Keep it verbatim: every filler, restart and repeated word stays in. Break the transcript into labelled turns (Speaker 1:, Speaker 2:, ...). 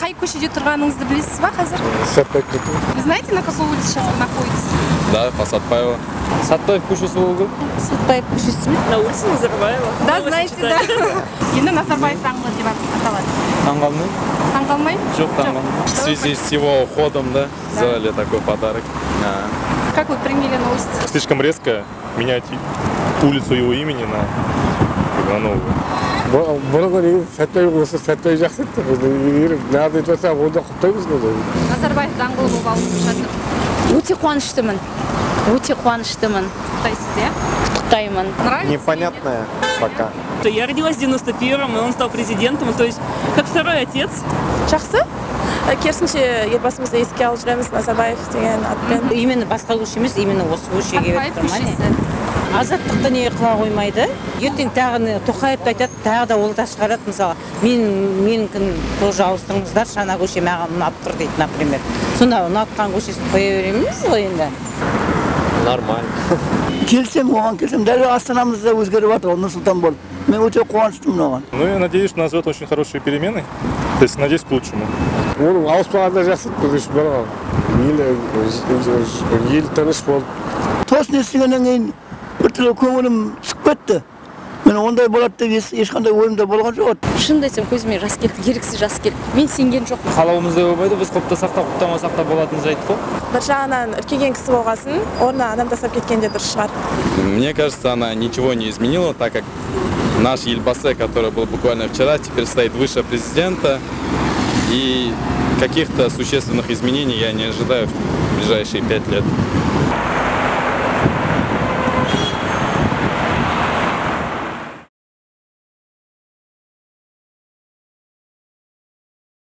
Speaker 1: Қай көшеде тұрғаныңызды білесіз ба қазір?
Speaker 2: Сатпаев көшесі.
Speaker 1: Вы знаете, на какой улице сейчас вы находитесь?
Speaker 3: Да, по Сатпаева. Сатпаев көшесі болу.
Speaker 1: Сатпаев көшесі ме?
Speaker 4: На улице Назарбаева.
Speaker 1: Да, знаете, да. Енді Назарбаев даңғылы деп аталады.
Speaker 3: Таңғалмай?
Speaker 1: Таңғалмай?
Speaker 3: Жоқ, таңғалмай. В связи с его уходом, да, сделали такой подарок.
Speaker 1: Как вы приняли новость?
Speaker 2: Слишком резко менять улицу его имени на, на новую. Бұрынғы Сәтбаев осы Сәтбаев жақсы еді. Нәрді айтпаса, онда құптаймыз ғой.
Speaker 1: Назарбаев даңғылы болып ауысып жатыр.
Speaker 5: Өте қуаныштымын. Өте қуаныштымын.
Speaker 1: Құттықтайсыз, иә?
Speaker 5: Құттықтаймын.
Speaker 1: Нравится?
Speaker 2: Непонятная пока.
Speaker 4: Я родилась в девяносто первом, и он стал президентом, то есть как второй отец.
Speaker 6: Жақсы. Керісінше елбасымызды еске алып жүреміз, Назарбаев деген атпен.
Speaker 7: Именно басқа көше емес, именно осы көшеге
Speaker 1: Сатпаев көшесі.
Speaker 7: Азаттықты не қыла қоймайды. Ертең тағы Тоқаевты айтады, тағы да ол да шығарады. Мысалы, мен менікін тоже ауыстырыңыздар, шана көше маған ұнап тұр дейді, например. Сонда ұнатқан көшесін қоя береміз ғой енді.
Speaker 3: Нормально.
Speaker 8: Келсем, оған келсем, дәл Астанамызда өзгеріп жатыр, Нұрсұлтан болып. Мен өте қуаныштымын оған.
Speaker 2: Ну, я надеюсь, что нас ждет очень хорошие перемены. То есть, надеюсь, к лучшему. Оның ауыспағанда жақсы көзіш бар. Ел тыныш болып.
Speaker 8: Тосын естігеннен кейін бір түрлі көңілім түсіп кетті. Мен ондай болады деп ешқандай ойымда болған жоқ.
Speaker 5: Шынымды айтсам, көзіме жас келді, еріксіз жас келді. Мен сенген жоқпын.
Speaker 3: Қалауымызда болмайды, біз құптасақ та құптамасақ та болатын жайт қой.
Speaker 6: Бір жағынан үлкейген кісі болғасын, орнына адам тастап кеткенде дұрыс шығар.
Speaker 3: Мне кажется, она ничего не изменила, так как наш Елбасы, который был буквально вчера, теперь стоит выше президента. И каких-то существенных изменений я не ожидаю в ближайшие пять лет.